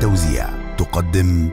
للتوزيع تقدم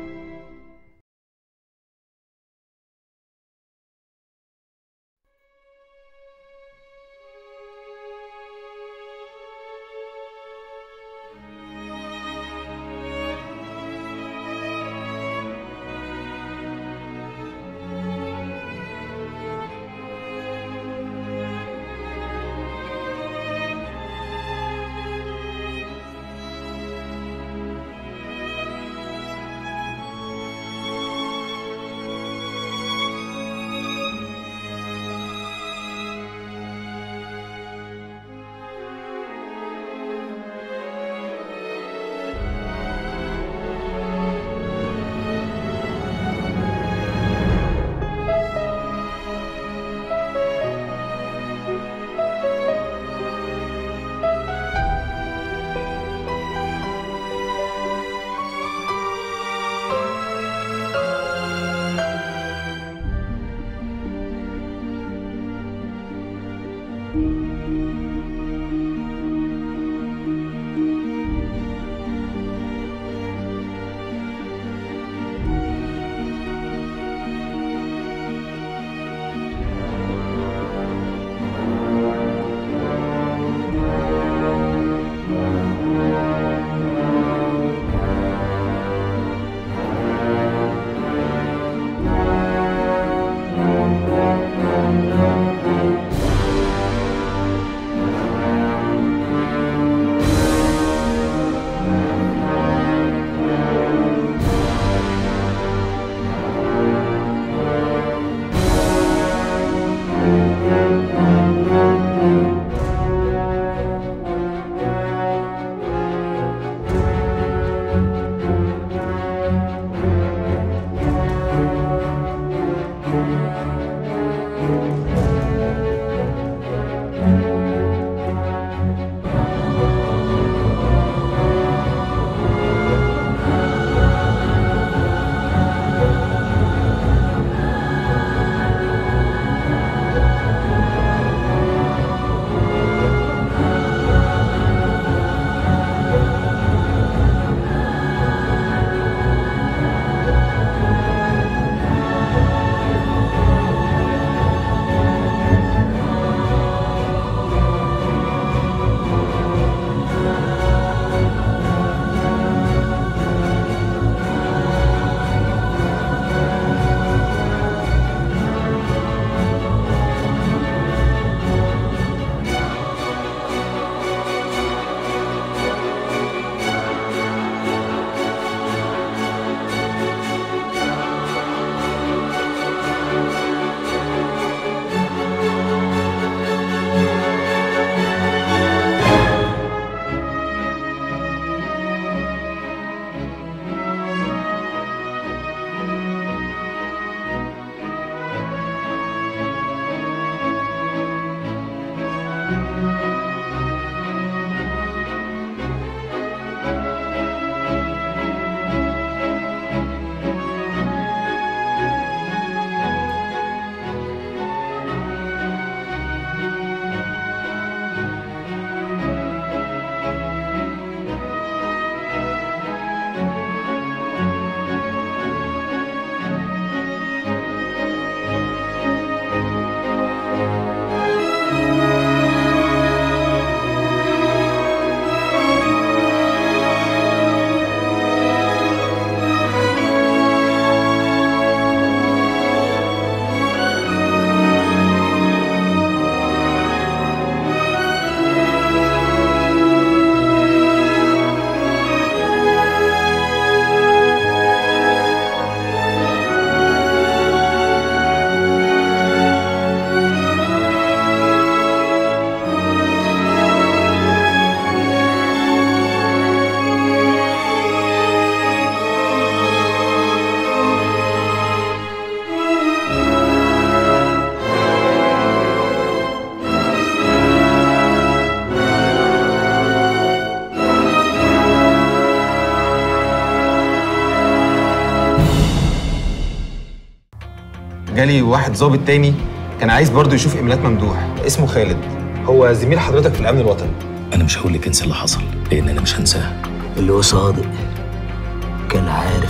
جالي واحد ظابط تاني كان عايز برضه يشوف ايميلات ممدوح، اسمه خالد، هو زميل حضرتك في الامن الوطني. انا مش هقول لك انسى اللي حصل لان انا مش هنساه. اللي هو صادق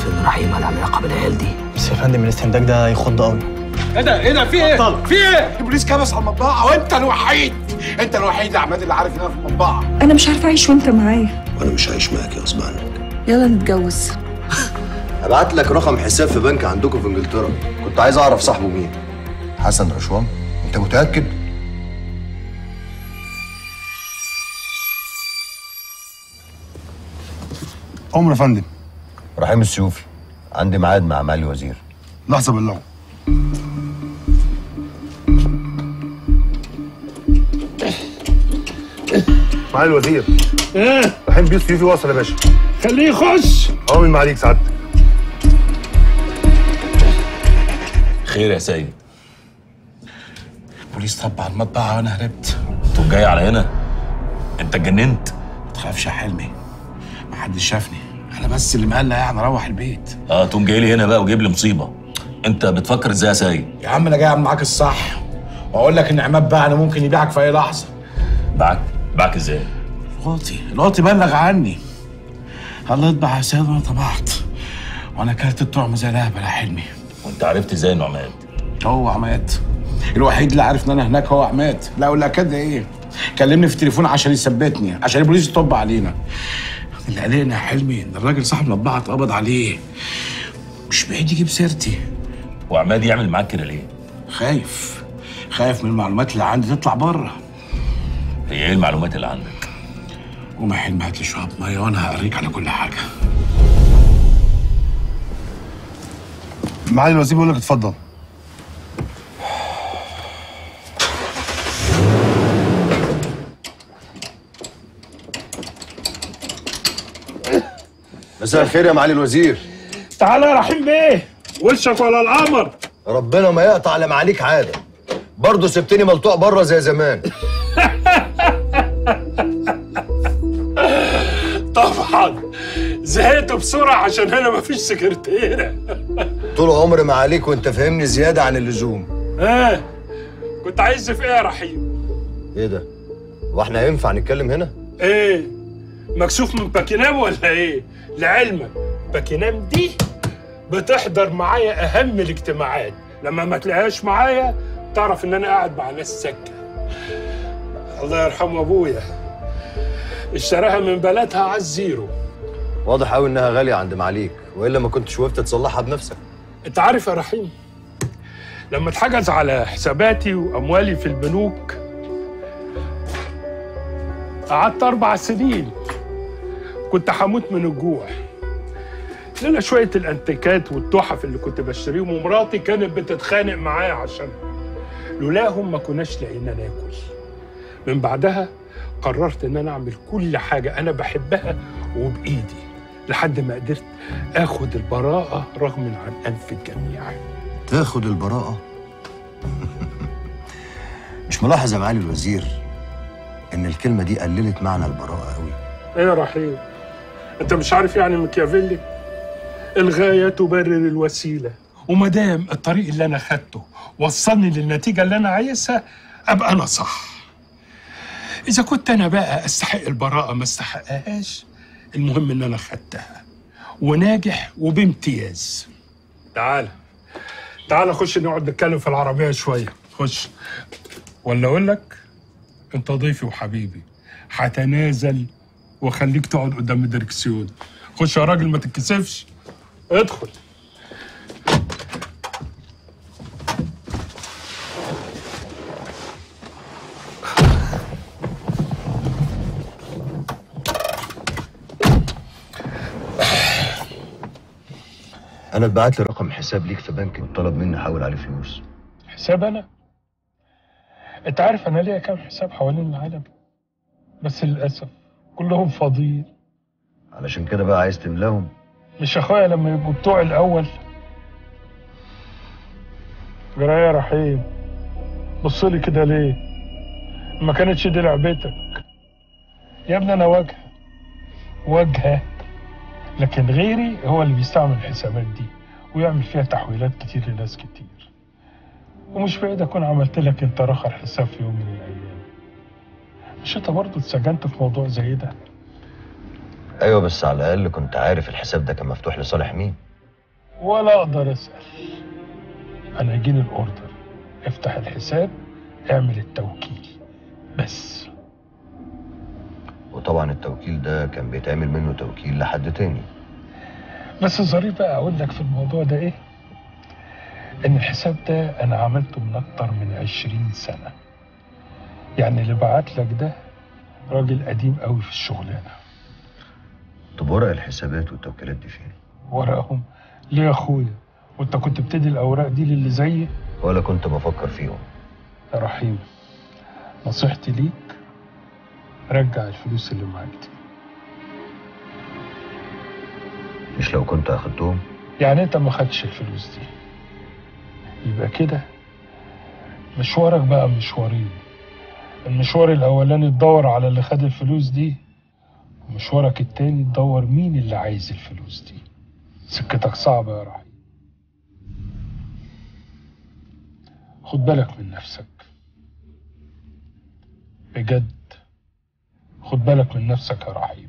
عارف ان رحيم له علاقه بالعيال دي. بس يا فندم الاستنتاج ده يخض قوي. ايه ده في ايه؟ في ايه؟ البوليس كبس على المطبعه وانت الوحيد يا عماد اللي عارف ان انا في المطبعه. انا مش عارفه اعيش وانت معايا. وانا مش عايش معاك غصب عنك. يلا نتجوز. هبعت لك رقم حساب في بنك عندكم في انجلترا، كنت عايز اعرف صاحبه مين. حسن رشوان، انت متاكد؟ عمر يا فندم. رحيم السيوفي، عندي ميعاد مع معالي الوزير. لحظه بالله. معالي الوزير. ايه؟ رحيم بيه السيوفي واصل يا باشا. خليه يخش. من معاليك سعادتك. خير يا سيد؟ البوليس طب على المطبعه وانا هربت. انتوا جاي على هنا؟ انت اتجننت؟ ما تخافش يا حلمي، ما حدش شافني، انا بس اللي مقلق يعني اروح البيت. تقوم جاي لي هنا بقى وجيب لي مصيبه. انت بتفكر ازاي يا سيد؟ يا عم انا جاي اعمل معاك الصح واقول لك ان عماد بقى انا ممكن يبيعك في اي لحظه. باعك ازاي؟ الواطي بلغ عني. الله يطبع يا سيد وانا طبعت، وانا كلت الطعم زي الهبل يا حلمي. وانت عرفت ازاي انه عماد؟ هو عماد الوحيد اللي عارف ان انا هناك، هو عماد. لا ولا كده ايه، كلمني في التليفون عشان يثبتني، عشان البوليس يطب علينا. اللي قلقنا يا حلمي ان الراجل صاحب المطبعه اتقبض عليه، مش بعيد يجيب سيرتي. وعماد يعمل معاك كده ليه؟ خايف من المعلومات اللي عندي تطلع بره. هي ايه المعلومات اللي عندك؟ قوم يا حلمي هات لي شويه ميه وانا هوريك على كل حاجه. معالي الوزير بيقول لك اتفضل. مساء الخير يا معالي الوزير. تعالى يا رحيم بيه، وشك ولا القمر. ربنا ما يقطع على معاليك عاده، برضه سبتني ملطوع بره زي زمان. طبعا زهقت بسرعه عشان هنا مفيش سكرتيره. طول عمري معاليك وانت فاهمني زياده عن اللزوم. كنت عايز في ايه يا رحيم؟ ايه ده؟ هو احنا ينفع نتكلم هنا؟ ايه؟ مكسوف من باكينام ولا ايه؟ لعلمك باكينام دي بتحضر معايا اهم الاجتماعات، لما ما تلاقيهاش معايا تعرف ان انا قاعد مع ناس سكه. الله يرحمه ابويا اشتراها من بلدها على الزيرو. واضح قوي انها غاليه عند معاليك، والا ما كنتش وقفت تصلحها بنفسك. انت عارف يا رحيم، لما اتحجز على حساباتي واموالي في البنوك قعدت 4 سنين كنت هموت من الجوع، لولا شويه الانتيكات والتحف اللي كنت بشتريهم، ومراتي كانت بتتخانق معايا عشان لولاهم ما كناش لاقيين ناكل. من بعدها قررت ان انا اعمل كل حاجه انا بحبها وبايدي لحد ما قدرت اخد البراءه رغم عن انف الجميع. تاخد البراءه؟ مش ملاحظ يا معالي الوزير ان الكلمه دي قللت معنى البراءه قوي؟ ايه يا رحيم، انت مش عارف يعني ميكافيلي؟ الغايه تبرر الوسيله، وما دام الطريق اللي انا خدته وصلني للنتيجه اللي انا عايزها ابقى انا صح. اذا كنت انا بقى استحق البراءه ما استحقهاش، المهم ان انا خدتها وناجح وبامتياز. تعال خش نقعد نتكلم في العربيه شويه. خش، ولا اقول لك انت ضيفي وحبيبي، هتنازل واخليك تقعد قدام الدركسيون. خش يا راجل ما تتكسفش، ادخل. انا اتبعت لي رقم حساب ليك في بنك وطلب مني احول عليه فلوس. حساب انا؟ انت عارف انا ليا كام حساب حوالين العالم، بس للاسف كلهم فاضيين. علشان كده بقى عايز تملاهم؟ مش اخويا لما يبقوا بتوع الاول؟ جرايه يا رحيم، بصلي كده ليه؟ ما كانتش دي لعبتك يا ابني. انا واجهه، لكن غيري هو اللي بيستعمل الحسابات دي ويعمل فيها تحويلات كتير لناس كتير. ومش بعيد اكون عملت لك انت رخر حساب في يوم من الايام. مش انت برضه اتسجنت في موضوع زي ده؟ ايوه، بس على الاقل كنت عارف الحساب ده كان مفتوح لصالح مين. ولا اقدر اسال. انا جيني الاوردر، افتح الحساب، اعمل التوكيل بس. وطبعا التوكيل ده كان بيتعمل منه توكيل لحد تاني. بس الظريف بقى اقول لك في الموضوع ده ايه، ان الحساب ده انا عملته من اكتر من 20 سنة. يعني اللي بعت لك ده راجل قديم قوي في الشغلانة. طب ورق الحسابات والتوكيلات دي فين؟ ورقهم ليه يا اخويا؟ وانت كنت بتدي الاوراق دي للي زيي؟ ولا كنت بفكر فيهم. يا رحيم، نصيحتي ليك رجع الفلوس اللي معاك دي. مش لو كنت اخدتهم؟ يعني انت ما خدتش الفلوس دي، يبقى كده مشوارك بقى مشوارين. المشوار الاولاني تدور على اللي خد الفلوس دي، ومشوارك التاني تدور مين اللي عايز الفلوس دي. سكتك صعبة يا رحيم. خد بالك من نفسك بجد، خد بالك من نفسك يا رحيم.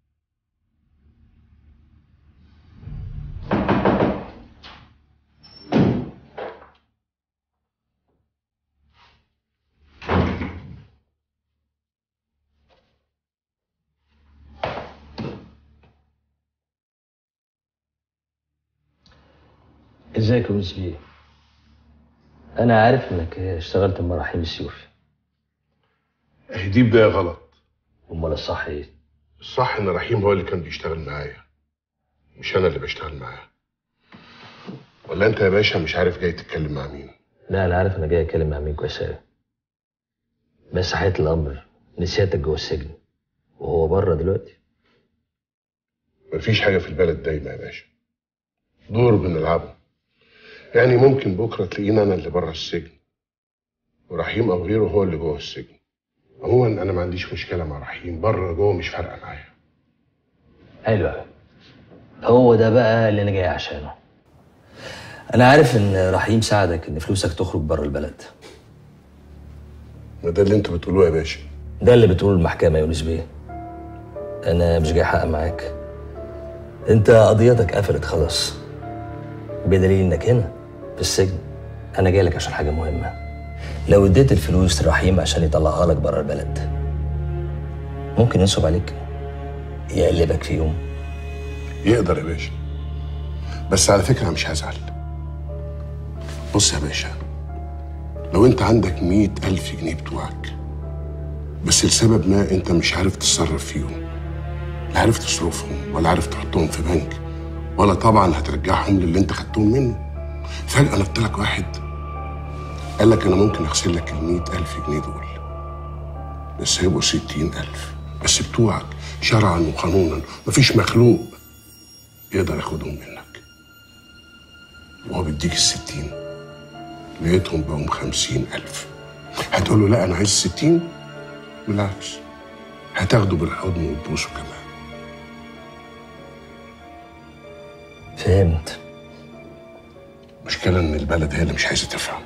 ازيك يا مس بيه؟ انا عارف انك اشتغلت مع رحيم السيوفي. دي بداية غلط. امال الصح ايه؟ الصح ان رحيم هو اللي كان بيشتغل معايا، مش انا اللي بشتغل معاه. ولا انت يا باشا مش عارف جاي تتكلم مع مين؟ لا انا عارف انا جاي اتكلم مع مين كويس قوي. بس حقيقة الامر ان سيادتك جوه السجن وهو بره دلوقتي. مفيش حاجة في البلد دايما يا باشا، دور بنلعبه. يعني ممكن بكرة تلاقينا أنا اللي بره السجن ورحيم أو غيره هو اللي جوه السجن. عموما أنا ما عنديش مشكلة مع رحيم، بره جوه مش فارقة معايا. حلو قوي، هو ده بقى اللي أنا جاي عشانه. أنا عارف إن رحيم ساعدك إن فلوسك تخرج بره البلد. ما ده اللي أنتوا بتقولوه يا باشا. ده اللي بتقوله المحكمة يا يونس بيه. أنا مش جاي أحقق معاك. أنت قضيتك قفلت خلاص. بدليل إنك هنا في السجن. أنا جاي لك عشان حاجة مهمة. لو اديت الفلوس لرحيم عشان يطلعها لك بره البلد، ممكن ينصب عليك، يقلبك في يوم. يقدر يا باشا، بس على فكرة أنا مش هزعل. بص يا باشا، لو أنت عندك 100,000 جنيه بتوعك بس لسبب ما أنت مش عارف تتصرف فيهم، لا عارف تصرفهم ولا عارف تحطهم في بنك ولا طبعا هترجعهم للي أنت خدتهم منه، فجأة نط لك واحد قال لك أنا ممكن أغسل لك ال100,000 جنيه دول، بس هيبقوا 60,000 بس بتوعك شرعا وقانونا. مفيش مخلوق يقدر ياخدهم منك. وهو بيديك ال60 لقيتهم بقوا 50,000. هتقول له لا أنا عايز 60؟ بالعكس، هتاخده بالحضن وتبوسه كمان. فهمت. المشكلة إن البلد هي اللي مش عايزة تفهم.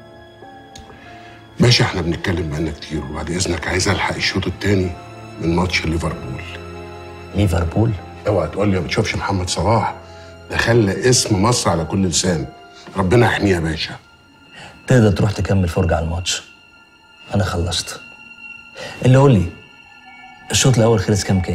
باشا احنا بنتكلم بقالنا كتير، وبعد إذنك عايز ألحق الشوط التاني من ماتش ليفربول. ليفربول؟ اوعى تقول لي ما بتشوفش محمد صلاح، ده خلى اسم مصر على كل لسان. ربنا يحميه يا باشا. تقدر تروح تكمل فرجة على الماتش. أنا خلصت. اللي قول لي الشوط الأول خلص كام؟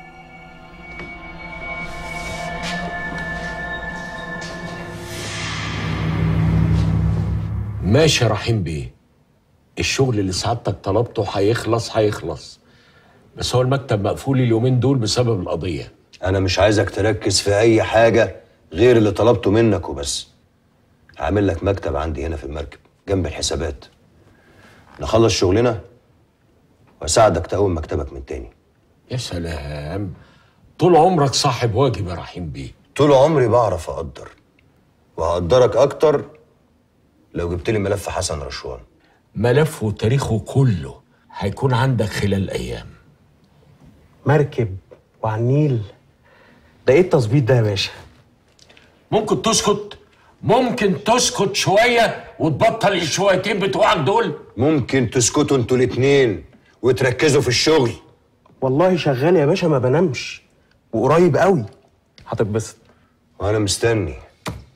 ماشي يا رحيم بيه، الشغل اللي سعادتك طلبته هيخلص، بس هو المكتب مقفول اليومين دول بسبب القضية. أنا مش عايزك تركز في أي حاجة غير اللي طلبته منك وبس. هعمل لك مكتب عندي هنا في المركب جنب الحسابات. نخلص شغلنا وأساعدك تقوم مكتبك من تاني. يا سلام، طول عمرك صاحب واجب يا رحيم بيه. طول عمري بعرف أقدر، وهقدرك أكتر لو جبت لي ملف حسن رشوان. ملفه وتاريخه كله هيكون عندك خلال أيام. مركب وعلى النيل، ده ايه التظبيط ده يا باشا؟ ممكن تسكت شوية وتبطل الشويتين بتوعك دول؟ ممكن تسكتوا انتوا الاتنين وتركزوا في الشغل؟ والله شغال يا باشا، ما بنامش، وقريب قوي هتتبسط. وانا مستني.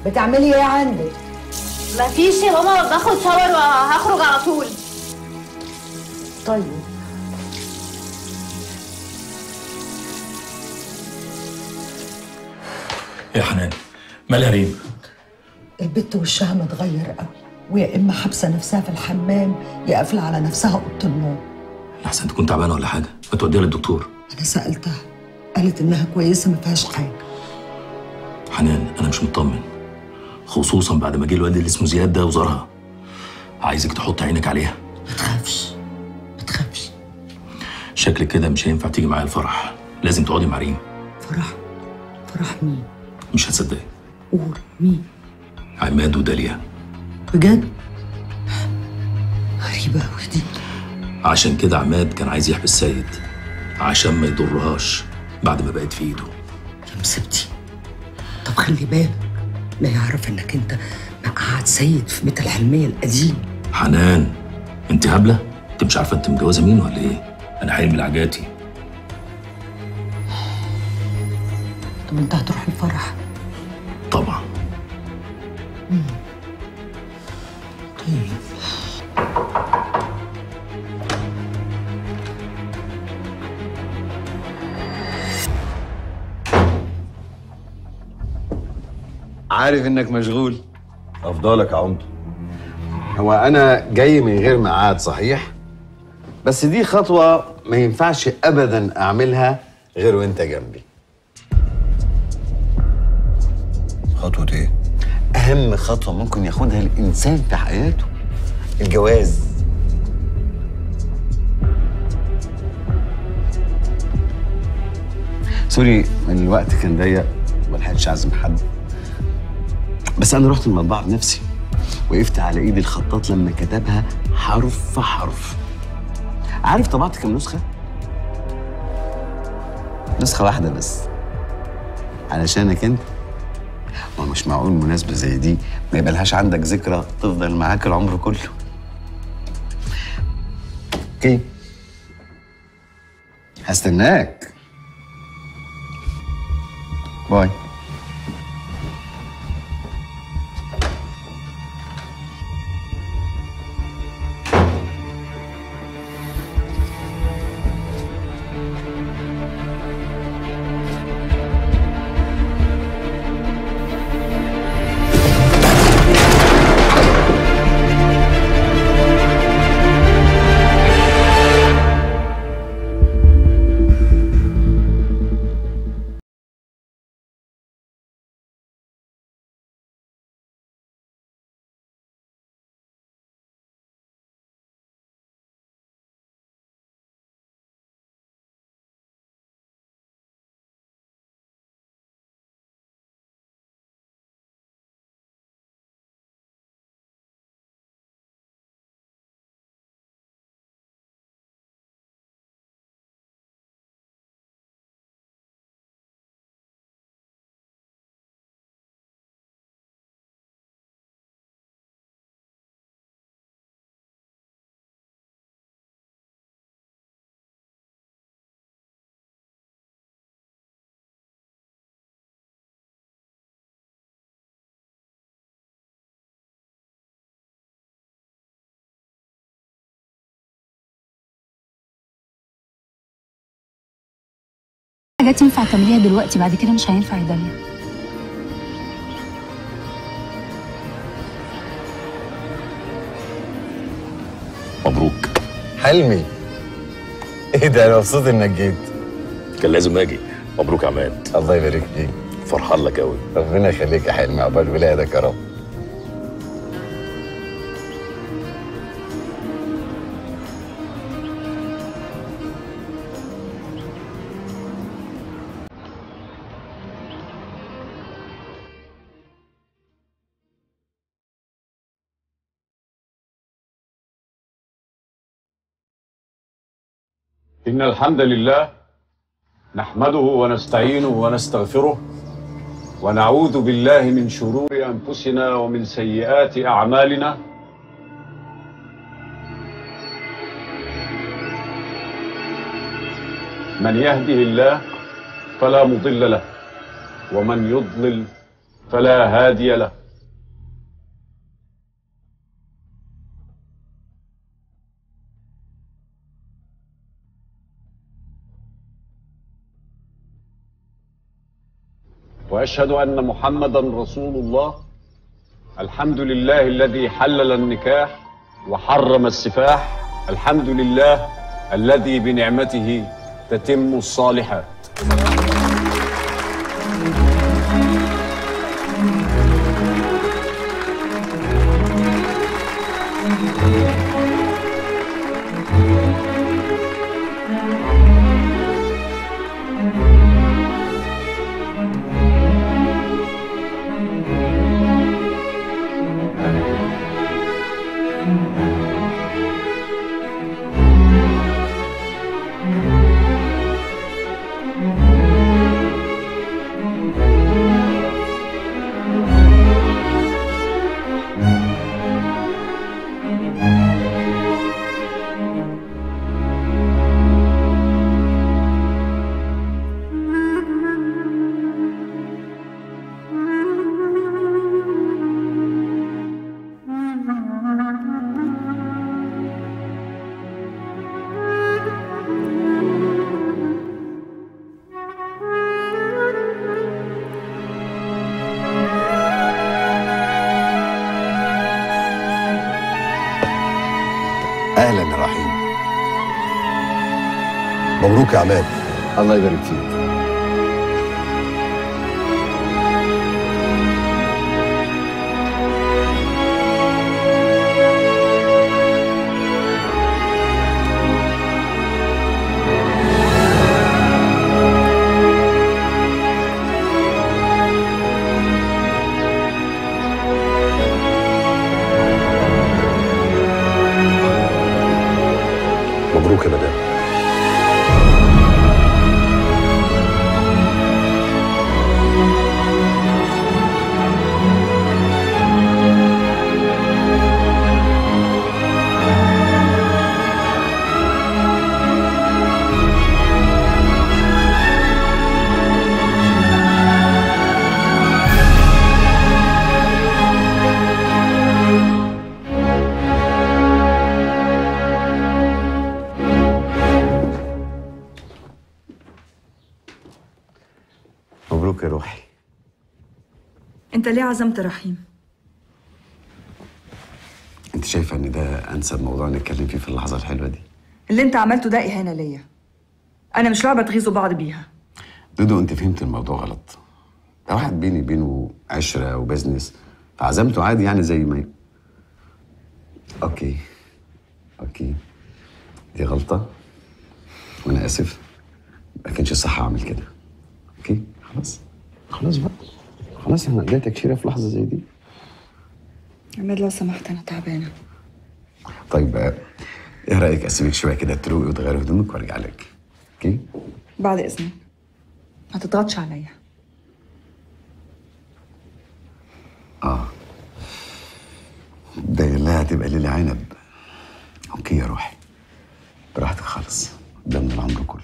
بتعملي ايه عندك؟ مفيش يا ماما، باخد شاور وهخرج على طول. طيب يا حنان مالها ريم؟ البت وشها متغير قوي، ويا اما حابسه نفسها في الحمام يا قافله على نفسها اوضه النوم. لحسن تكون تعبانه ولا حاجه، ما توديها للدكتور. انا سالتها قالت انها كويسه ما فيهاش حاجه. حنان انا مش مطمن، خصوصا بعد ما جه الواد اللي اسمه زياد ده وزارها. عايزك تحط عينك عليها. ما تخافش ما تخافش. شكلك كده مش هينفع تيجي معايا الفرح، لازم تقعدي مع ريم. فرح مين؟ مش هتصدقي. قول مين؟ عماد وداليا. بجد؟ غريبه قوي دي. عشان كده عماد كان عايز يحبس سيد عشان ما يضرهاش بعد ما بقت في ايده. يا مسبتي، طب خلي بالك لا يعرف انك انت مقعد سيد في بيت الحلميه القديم. حنان انت هبله؟ انت مش عارفه انت متجوزه مين ولا ايه؟ انا حي من العجاتي. طب انت هتروح الفرح؟ طبعا. طيب عارف انك مشغول. افضلك يا عمده. هو انا جاي من غير ميعاد صحيح، بس دي خطوه ما ينفعش ابدا اعملها غير وانت جنبي. خطوه ايه؟ اهم خطوه ممكن ياخدها الانسان في حياته، الجواز. سوري الوقت كان ضيق ملحقتش اعزم حد، بس انا رحت المطبعه بنفسي، وقفت على ايد الخطاط لما كتبها حرف حرف. عارف طبعت كام نسخه؟ نسخه واحده بس علشانك انت. ما مش معقول مناسبه زي دي ما يبقالهاش عندك ذكرى تفضل معاك العمر كله. اوكي هستناك. باي. حاجات ينفع تعمليها دلوقتي، بعد كده مش هينفع يا داليا. مبروك. حلمي ايه ده، انا مبسوط انك جيت. كان لازم اجي. مبروك يا عماد. الله يبارك فيك. فرحان لك قوي. ربنا يخليك يا حلمي، عقبال ولادك يا رب. إن الحمد لله نحمده ونستعينه ونستغفره ونعوذ بالله من شرور أنفسنا ومن سيئات أعمالنا. من يهده الله فلا مضل له ومن يضلل فلا هادي له. وأشهد أن محمدًا رسول الله. الحمد لله الذي حلل النكاح وحرم السفاح. الحمد لله الذي بنعمته تتم الصالحات. اهلا يا رحيم. مبروك يا عماد. الله يبارك فيك. مبروك يا مدام. مبروك يا روحي. انت ليه عزمت رحيم؟ انت شايفه ان ده انسب موضوع نتكلم فيه في اللحظه الحلوه دي؟ اللي انت عملته ده اهانه ليا. انا مش لعبه تغيظوا بعض بيها. دودو انت فهمت الموضوع غلط. ده واحد بيني وبينه عشره وبزنس، فعزمته عادي يعني زي ما اوكي دي غلطه وانا اسف. ما كانش صح اعمل كده. اوكي خلاص بقى. خلاص انا اديتك تكشيره في لحظه زي دي. عماد لو سمحت انا تعبانه. طيب ايه رايك اسيبك شويه كده تروقي وتغيري هدومك وارجع لك؟ اوكي؟ بعد اذنك ما تضغطش عليا. ده لا هتبقى ليلة عنب. اوكي يا روحي براحتك خالص. ده من العمر كله.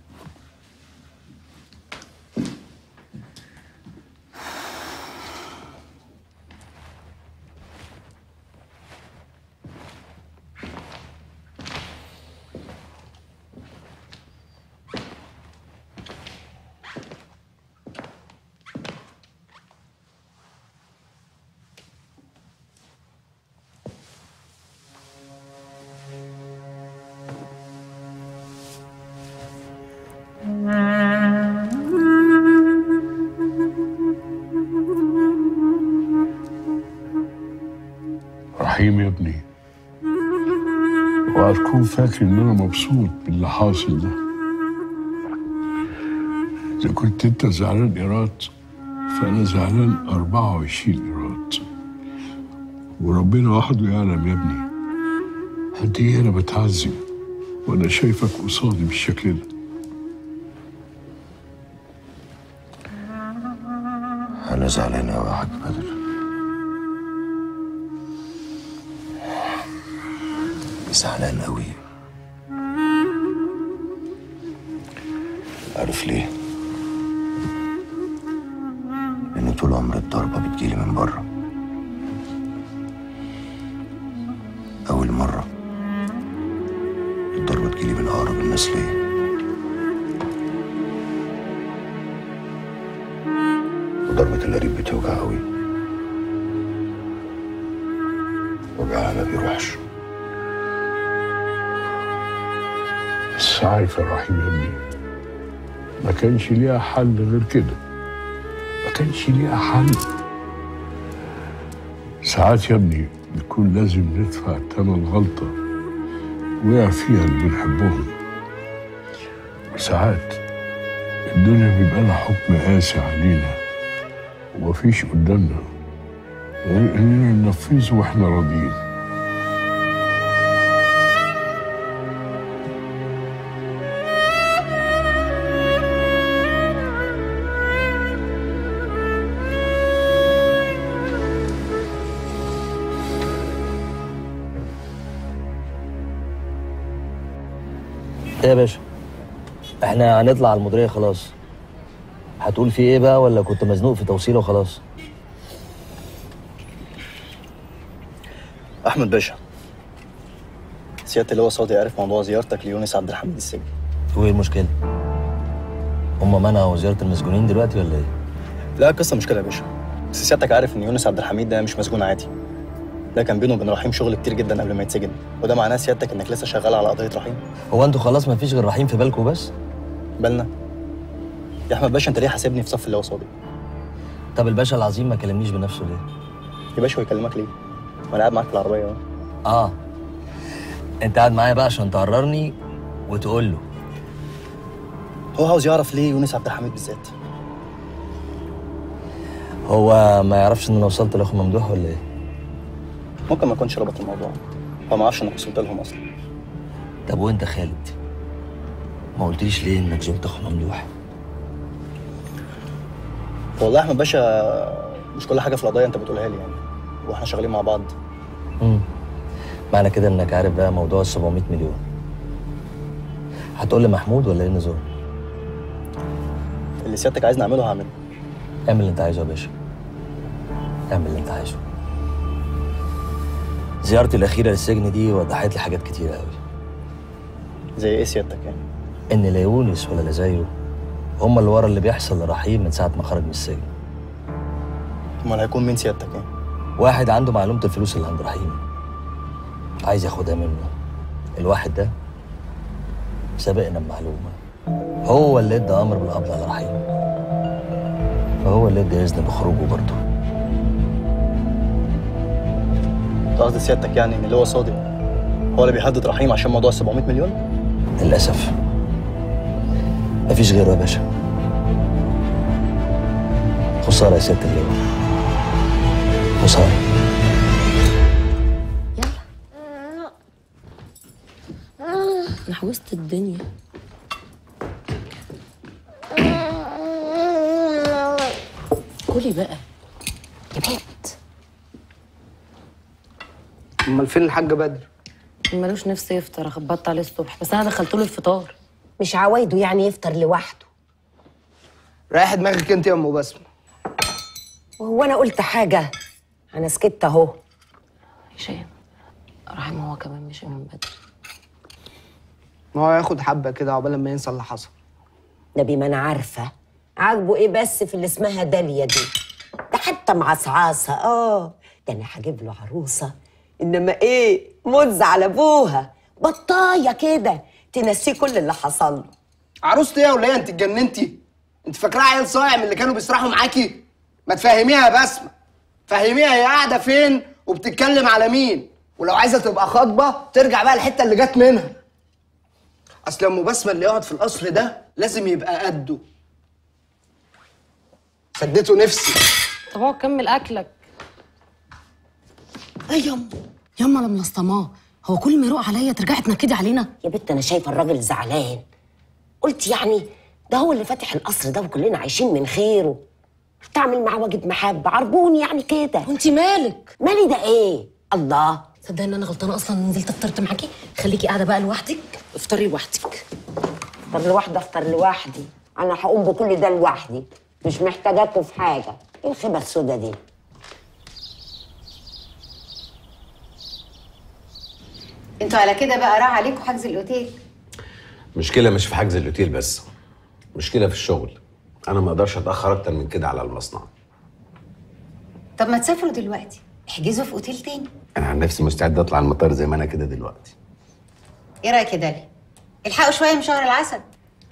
رحيم يا ابني، وهتكون فاكر ان انا مبسوط باللي حاصل ده. اذا كنت انت زعلان ايراد فانا زعلان 24 ايراد. وربنا وحده يعلم يا ابني قد ايه انا بتعذب وانا شايفك قصادي بالشكل ده. انا زعلان قوي يا حاج بدر. زعلان قوي. عارف ليه؟ لأن طول عمري الضربة بتجيلي من بره. أول مرة الضربة تجيلي من أقرب الناس ليا. وضربة القريب بتوجع أوي، وجعها ما بيروحش. بس عارف يا رحيم يا ابني، ما كانش ليها حل غير كده، ما كانش ليها حل. ساعات يا ابني بيكون لازم ندفع تمن غلطة وقع فيها اللي بنحبهم، وساعات الدنيا بيبقى لها حكم قاسي علينا ومفيش قدامنا غير اننا ننفذه واحنا راضيين. ايه يا باشا؟ احنا هنطلع على المديرية خلاص. هتقول في ايه بقى ولا كنت مزنوق في توصيله وخلاص؟ احمد باشا، سيادة اللواء صادق عرف موضوع زيارتك ليونس عبد الحميد السجن. وايه المشكلة؟ هما منعوا زيارة المسجونين دلوقتي ولا ايه؟ لا القصة مشكلة يا باشا، بس سيادتك عارف ان يونس عبد الحميد ده مش مسجون عادي. ده كان بينه وبين رحيم شغل كتير جدا قبل ما يتسجن، وده معناه سيادتك انك لسه شغال على قضية رحيم. هو انتوا خلاص مفيش غير رحيم في بالكم بس؟ بالنا يا احمد باشا، انت ليه حاسبني في صف اللواء صادق؟ طب الباشا العظيم ما كلمنيش بنفسه ليه؟ يا باشا هو يكلمك ليه؟ ما انا قاعد معاك في العربية اهو. انت قاعد معايا بقى عشان تقررني وتقول له. هو عاوز يعرف ليه يونس عبد الحميد بالذات. هو ما يعرفش ان انا وصلت لاخو ممدوح ولا ايه؟ ممكن ما يكونش ربط الموضوع، هو ما عرفش انك وصلت لهم اصلا. طب وانت خالد؟ ما قلتليش ليه انك زرت اخو ممدوح؟ والله يا احمد باشا مش كل حاجه في القضيه انت بتقولها لي يعني، واحنا شغالين مع بعض. معنى كده انك عارف بقى موضوع ال 700 مليون. هتقول لمحمود ولا ايه النظام؟ اللي سيادتك عايزني اعمله هعمله. اعمل اللي انت عايزه يا باشا، اعمل اللي انت عايزه. زيارتي الاخيره للسجن دي وضحت لي حاجات كتيره قوي. زي ايه سيادتك يعني؟ ان لا يونس ولا لا زيه هم اللي ورا اللي بيحصل لرحيم من ساعه ما خرج من السجن. امال هيكون مين سيادتك يعني؟ واحد عنده معلومه الفلوس اللي عند رحيم، عايز ياخدها منه. الواحد ده سابقنا بمعلومه، هو اللي ادى امر بالقبض على رحيم، فهو اللي ادى اذن بخروجه برضه. قصد سيادتك يعني ان اللي هو صادق هو اللي بيهدد رحيم عشان موضوع 700 مليون؟ للاسف مفيش غيره يا باشا. خساره يا سياده اللواء، خساره. انا حوست الدنيا. كلي بقى يا بنت. امال فين الحاج بدر؟ ملوش نفس يفطر، خبطت عليه الصبح بس انا دخلت له الفطار. مش عوايده يعني يفطر لوحده. رايح دماغك انت يا ام بسمه. وهو انا قلت حاجه؟ انا سكت اهو. هشام رحيم هو كمان مشي من بدري. ما هو ياخد حبه كده عقبال ما ينسى اللي حصل. نبي ما انا عارفه عاجبه ايه بس في اللي اسمها داليا دي. ده حتى معصعصه. ده انا هجيب له عروسه انما ايه مز على ابوها، بطايه كده تنسيه كل اللي حصل له. عروستي ايه يا وليه؟ انت اتجننتي؟ انت فاكراها عيال صايع من اللي كانوا بيسرحوا معاكي؟ ما تفهميها يا بسمه، فهميها هي قاعده فين وبتتكلم على مين، ولو عايزه تبقى خاطبه ترجع بقى الحته اللي جت منها. اصل ام بسمه اللي يقعد في القصر ده لازم يبقى قده. سديته نفسي. طب اقعد كمل اكلك. ايه ياما انا منصماه، هو كل ما يروق عليا ترجعي تنكدي علينا؟ يا بنت انا شايفه الراجل زعلان. قلت يعني ده هو اللي فاتح القصر ده وكلنا عايشين من خيره، تعمل معاه واجب محبه عربون يعني كده. وانت مالك؟ مالي ده ايه؟ الله، تصدقي ان انا غلطانه اصلا نزلت افطرت معاكي. خليكي قاعده بقى لوحدك، افطري لوحدك. افطر لوحدي افطر لوحدي، انا هقوم بكل ده لوحدي، مش محتاجاكوا في حاجه. ايه الخيبه السودا دي؟ انتوا على كده بقى راح عليكم حجز الاوتيل؟ مشكله مش في حجز الاوتيل بس، مشكله في الشغل. انا ما اقدرش اتاخر اكتر من كده على المصنع. طب ما تسافروا دلوقتي، احجزوا في اوتيل تاني. انا عن نفسي مستعد اطلع المطار زي ما انا كده دلوقتي. ايه رايك يا داليا؟ الحقوا شويه من شهر العسل.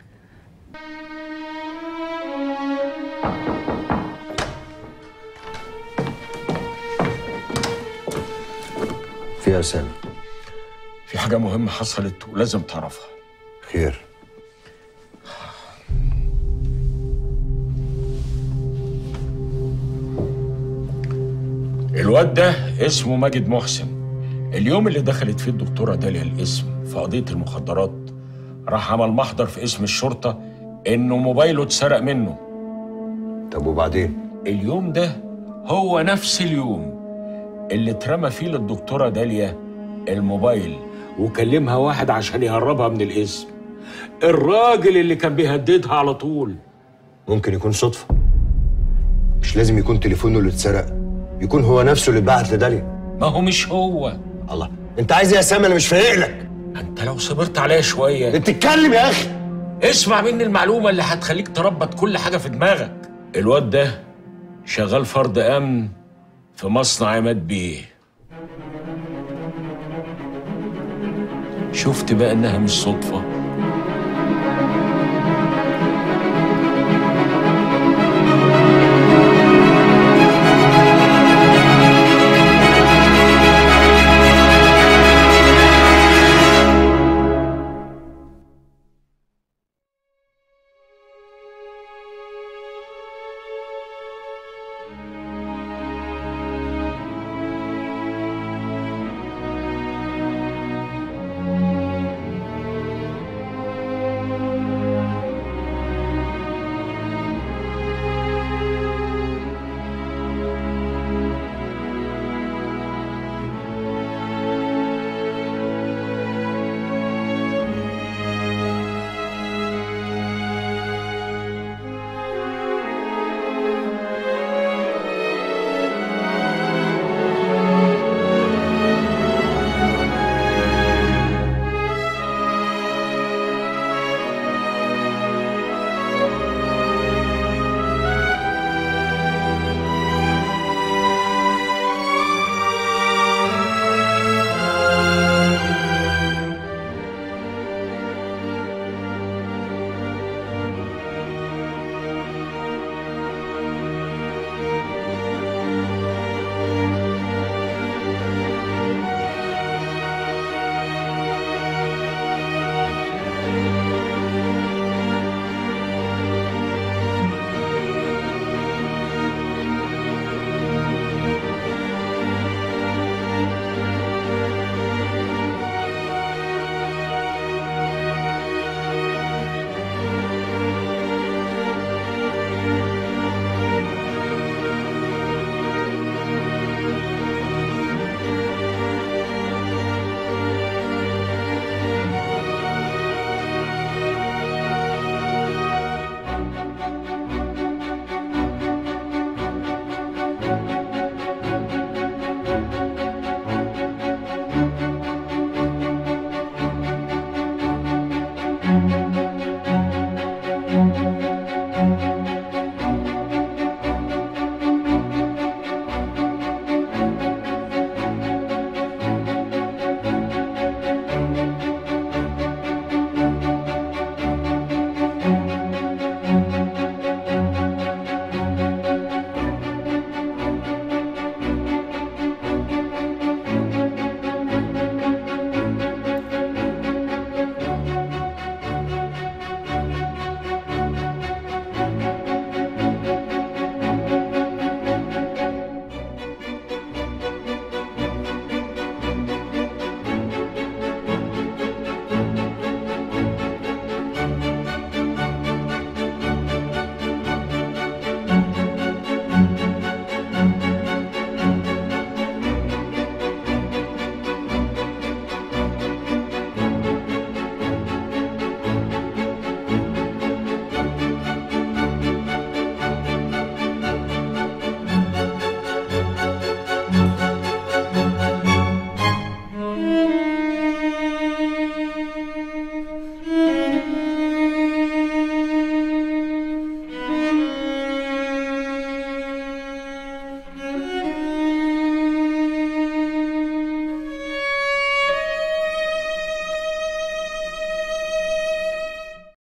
في يا سامي؟ في حاجة مهمة حصلت ولازم تعرفها. خير؟ الواد ده اسمه ماجد محسن. اليوم اللي دخلت فيه الدكتورة داليا الاسم في قضية المخدرات راح عمل محضر في اسم الشرطة إنه موبايله اتسرق منه. طب وبعدين؟ اليوم ده هو نفس اليوم اللي اترمى فيه للدكتورة داليا الموبايل وكلمها واحد عشان يهربها من الاسم. الراجل اللي كان بيهددها على طول. ممكن يكون صدفة، مش لازم يكون تليفونه اللي اتسرق، يكون هو نفسه اللي اتبعت لداليا. ما هو مش هو. الله، انت عايز ايه يا سامي؟ انا مش فايق لك. انت لو صبرت عليا شويه. انت تتكلم يا اخي. اسمع مني المعلومه اللي هتخليك تربط كل حاجه في دماغك. الواد ده شغال فرد امن في مصنع عماد بيه. شفت بقى انها مش صدفه؟